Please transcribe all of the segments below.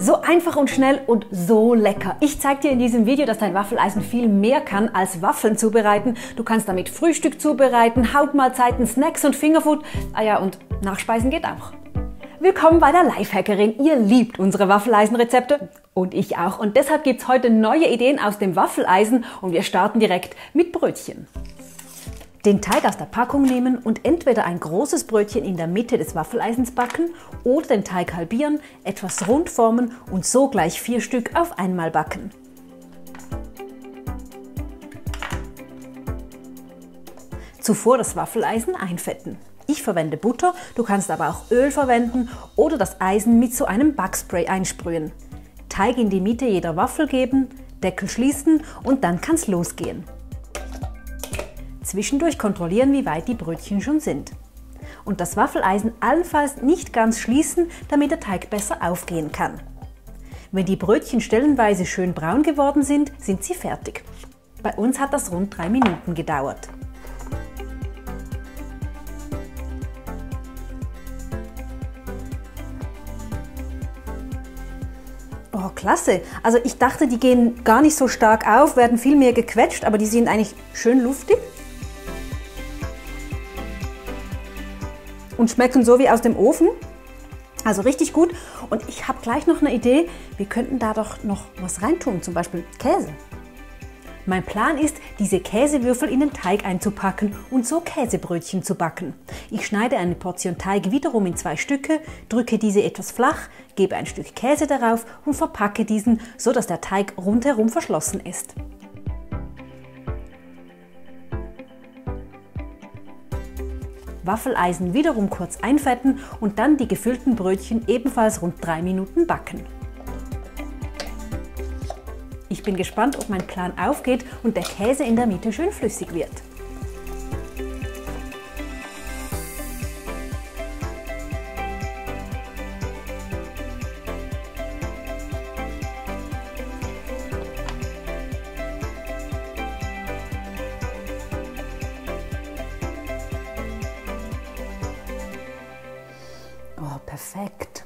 So einfach und schnell und so lecker. Ich zeige dir in diesem Video, dass dein Waffeleisen viel mehr kann als Waffeln zubereiten. Du kannst damit Frühstück zubereiten, Hauptmahlzeiten, Snacks und Fingerfood. Ah ja, und Nachspeisen geht auch. Willkommen bei der Lifehackerin. Ihr liebt unsere Waffeleisenrezepte und ich auch. Und deshalb gibt es heute neue Ideen aus dem Waffeleisen und wir starten direkt mit Brötchen. Den Teig aus der Packung nehmen und entweder ein großes Brötchen in der Mitte des Waffeleisens backen oder den Teig halbieren, etwas rund formen und so gleich 4 Stück auf einmal backen. Zuvor das Waffeleisen einfetten. Ich verwende Butter, du kannst aber auch Öl verwenden oder das Eisen mit so einem Backspray einsprühen. Teig in die Mitte jeder Waffel geben, Deckel schließen und dann kann's losgehen. Zwischendurch kontrollieren, wie weit die Brötchen schon sind. Und das Waffeleisen allenfalls nicht ganz schließen, damit der Teig besser aufgehen kann. Wenn die Brötchen stellenweise schön braun geworden sind, sind sie fertig. Bei uns hat das rund 3 Minuten gedauert. Oh, klasse! Also ich dachte, die gehen gar nicht so stark auf, werden viel mehr gequetscht, aber die sind eigentlich schön luftig. Und schmecken so wie aus dem Ofen. Also richtig gut. Und ich habe gleich noch eine Idee. Wir könnten da doch noch was reintun, zum Beispiel Käse. Mein Plan ist, diese Käsewürfel in den Teig einzupacken und so Käsebrötchen zu backen. Ich schneide eine Portion Teig wiederum in 2 Stücke, drücke diese etwas flach, gebe ein Stück Käse darauf und verpacke diesen, so dass der Teig rundherum verschlossen ist. Waffeleisen wiederum kurz einfetten und dann die gefüllten Brötchen ebenfalls rund 3 Minuten backen. Ich bin gespannt, ob mein Plan aufgeht und der Käse in der Mitte schön flüssig wird. Oh, perfekt.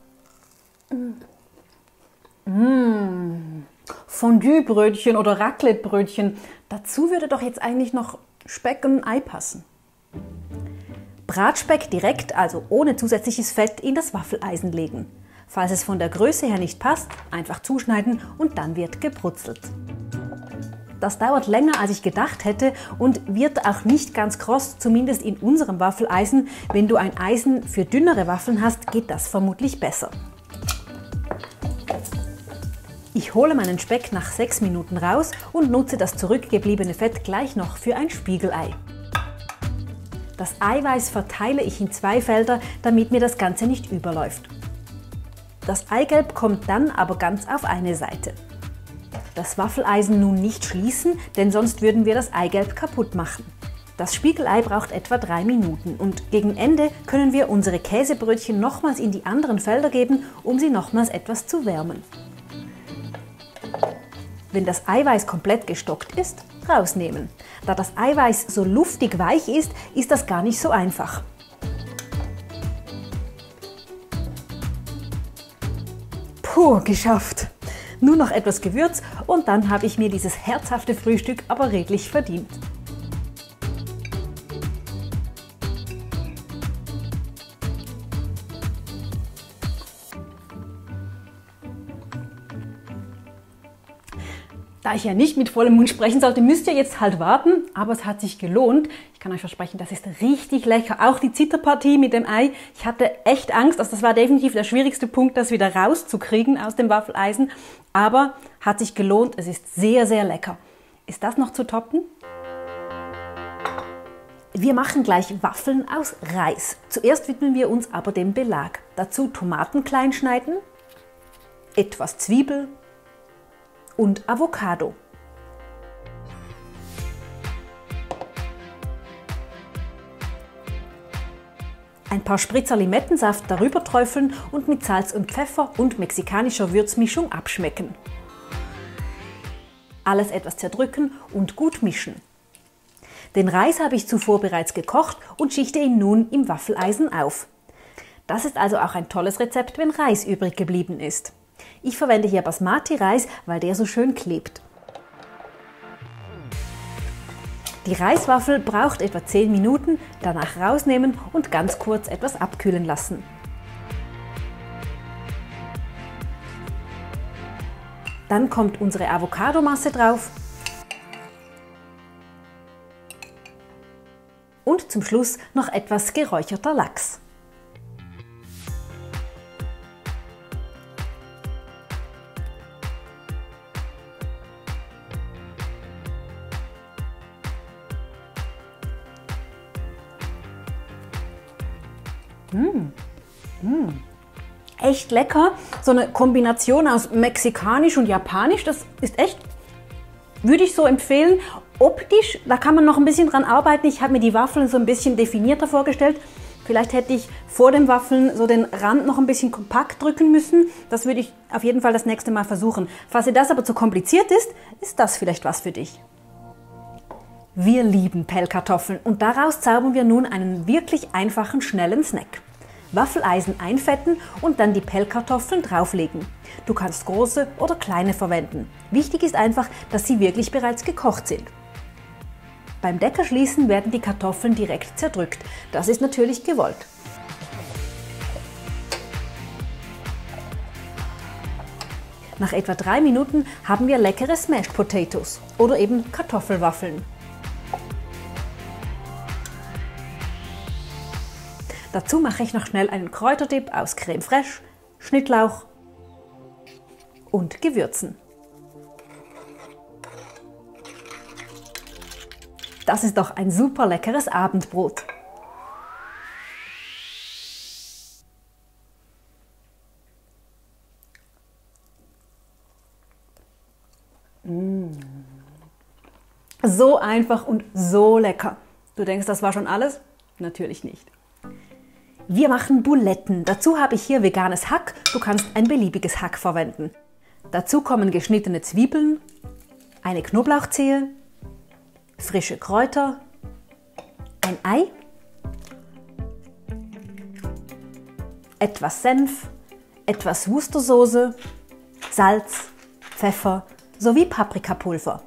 Fondue-Brötchen oder Raclette-Brötchen. Dazu würde doch jetzt eigentlich noch Speck und ein Ei passen. Bratspeck direkt, also ohne zusätzliches Fett, in das Waffeleisen legen. Falls es von der Größe her nicht passt, einfach zuschneiden und dann wird gebrutzelt. Das dauert länger, als ich gedacht hätte und wird auch nicht ganz kross, zumindest in unserem Waffeleisen. Wenn du ein Eisen für dünnere Waffeln hast, geht das vermutlich besser. Ich hole meinen Speck nach 6 Minuten raus und nutze das zurückgebliebene Fett gleich noch für ein Spiegelei. Das Eiweiß verteile ich in 2 Felder, damit mir das Ganze nicht überläuft. Das Eigelb kommt dann aber ganz auf eine Seite. Das Waffeleisen nun nicht schließen, denn sonst würden wir das Eigelb kaputt machen. Das Spiegelei braucht etwa 3 Minuten und gegen Ende können wir unsere Käsebrötchen nochmals in die anderen Felder geben, um sie nochmals etwas zu wärmen. Wenn das Eiweiß komplett gestockt ist, rausnehmen. Da das Eiweiß so luftig weich ist, ist das gar nicht so einfach. Puh, geschafft! Nur noch etwas Gewürz und dann habe ich mir dieses herzhafte Frühstück aber redlich verdient. Da ich ja nicht mit vollem Mund sprechen sollte, müsst ihr jetzt halt warten, aber es hat sich gelohnt. Ich kann euch versprechen, das ist richtig lecker. Auch die Zitterpartie mit dem Ei. Ich hatte echt Angst, also das war definitiv der schwierigste Punkt, das wieder rauszukriegen aus dem Waffeleisen. Aber hat sich gelohnt, es ist sehr, sehr lecker. Ist das noch zu toppen? Wir machen gleich Waffeln aus Reis. Zuerst widmen wir uns aber dem Belag. Dazu Tomaten klein schneiden, etwas Zwiebel und Avocado. Ein paar Spritzer Limettensaft darüber träufeln und mit Salz und Pfeffer und mexikanischer Würzmischung abschmecken. Alles etwas zerdrücken und gut mischen. Den Reis habe ich zuvor bereits gekocht und schichte ihn nun im Waffeleisen auf. Das ist also auch ein tolles Rezept, wenn Reis übrig geblieben ist. Ich verwende hier Basmati-Reis, weil der so schön klebt. Die Reiswaffel braucht etwa 10 Minuten, danach rausnehmen und ganz kurz etwas abkühlen lassen. Dann kommt unsere Avocadomasse drauf und zum Schluss noch etwas geräucherter Lachs. Echt lecker. So eine Kombination aus mexikanisch und japanisch, das ist echt, würde ich so empfehlen. Optisch, da kann man noch ein bisschen dran arbeiten. Ich habe mir die Waffeln so ein bisschen definierter vorgestellt. Vielleicht hätte ich vor den Waffeln so den Rand noch ein bisschen kompakt drücken müssen. Das würde ich auf jeden Fall das nächste Mal versuchen. Falls dir das aber zu kompliziert ist, ist das vielleicht was für dich. Wir lieben Pellkartoffeln und daraus zaubern wir nun einen wirklich einfachen, schnellen Snack. Waffeleisen einfetten und dann die Pellkartoffeln drauflegen. Du kannst große oder kleine verwenden. Wichtig ist einfach, dass sie wirklich bereits gekocht sind. Beim Deckel schließen werden die Kartoffeln direkt zerdrückt. Das ist natürlich gewollt. Nach etwa 3 Minuten haben wir leckere Smashed Potatoes oder eben Kartoffelwaffeln. Dazu mache ich noch schnell einen Kräuterdip aus Creme fraiche, Schnittlauch und Gewürzen. Das ist doch ein super leckeres Abendbrot. So einfach und so lecker. Du denkst, das war schon alles? Natürlich nicht. Wir machen Buletten. Dazu habe ich hier veganes Hack. Du kannst ein beliebiges Hack verwenden. Dazu kommen geschnittene Zwiebeln, eine Knoblauchzehe, frische Kräuter, ein Ei, etwas Senf, etwas Worcestersoße, Salz, Pfeffer sowie Paprikapulver.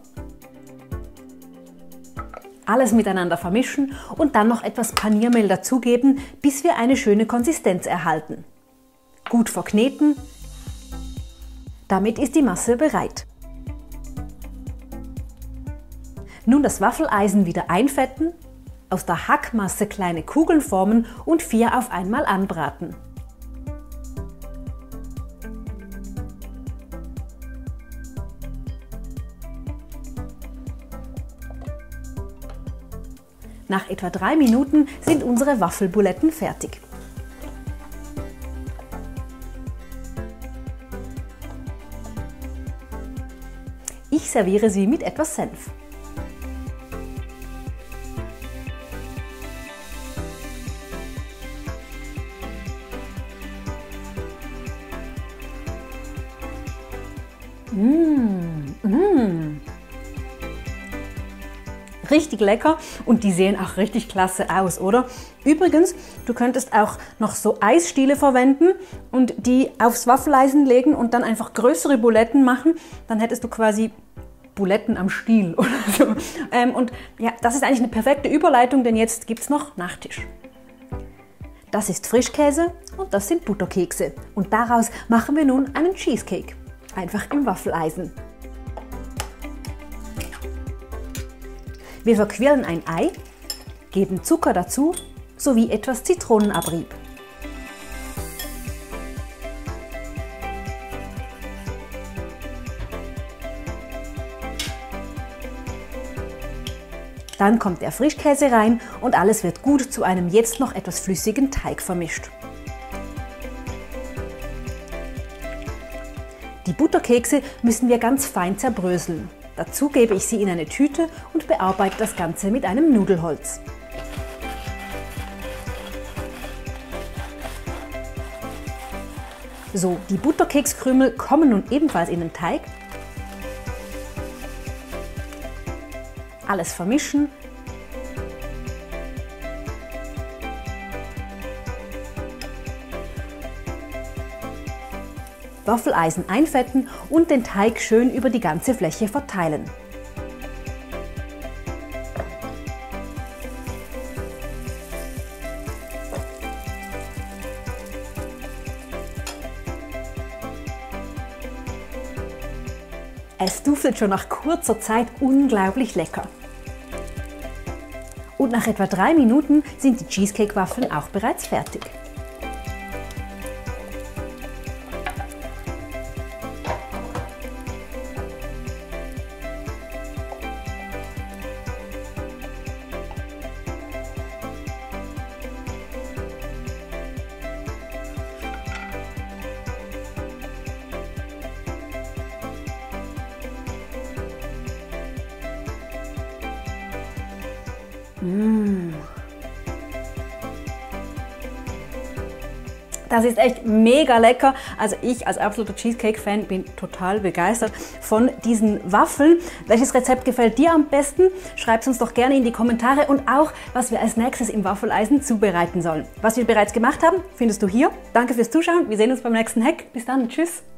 Alles miteinander vermischen und dann noch etwas Paniermehl dazugeben, bis wir eine schöne Konsistenz erhalten. Gut verkneten. Damit ist die Masse bereit. Nun das Waffeleisen wieder einfetten, aus der Hackmasse kleine Kugeln formen und 4 auf einmal anbraten. Nach etwa 3 Minuten sind unsere Waffelbuletten fertig. Ich serviere sie mit etwas Senf. Richtig lecker und die sehen auch richtig klasse aus, oder? Übrigens, du könntest auch noch so Eisstiele verwenden und die aufs Waffeleisen legen und dann einfach größere Buletten machen. Dann hättest du quasi Buletten am Stiel oder so. Und ja, das ist eigentlich eine perfekte Überleitung, denn jetzt gibt es noch Nachtisch. Das ist Frischkäse und das sind Butterkekse. Und daraus machen wir nun einen Cheesecake. Einfach im Waffeleisen. Wir verquirlen ein Ei, geben Zucker dazu sowie etwas Zitronenabrieb. Dann kommt der Frischkäse rein und alles wird gut zu einem jetzt noch etwas flüssigen Teig vermischt. Die Butterkekse müssen wir ganz fein zerbröseln. Dazu gebe ich sie in eine Tüte und bearbeite das Ganze mit einem Nudelholz. So, die Butterkekskrümel kommen nun ebenfalls in den Teig. Alles vermischen. Waffeleisen einfetten und den Teig schön über die ganze Fläche verteilen. Es duftet schon nach kurzer Zeit unglaublich lecker. Und nach etwa 3 Minuten sind die Cheesecake-Waffeln auch bereits fertig. Das ist echt mega lecker. Also ich als absoluter Cheesecake-Fan bin total begeistert von diesen Waffeln. Welches Rezept gefällt dir am besten? Schreib es uns doch gerne in die Kommentare und auch, was wir als nächstes im Waffeleisen zubereiten sollen. Was wir bereits gemacht haben, findest du hier. Danke fürs Zuschauen. Wir sehen uns beim nächsten Hack. Bis dann. Tschüss.